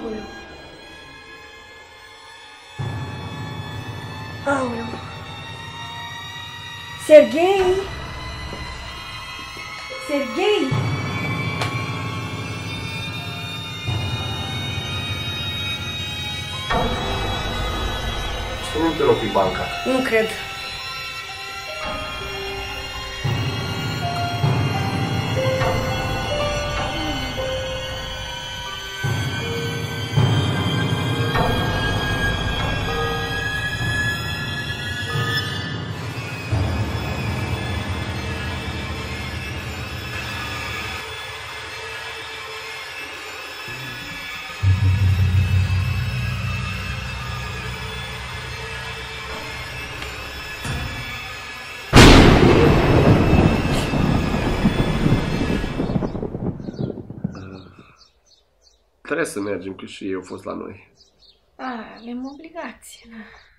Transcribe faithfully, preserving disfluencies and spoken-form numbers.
Aoleu. Aoleu. Serghei? Serghei? Nu te loc pe banca. Nu cred. Trebuie să mergem, că și ei au fost la noi. A, avem obligație, da.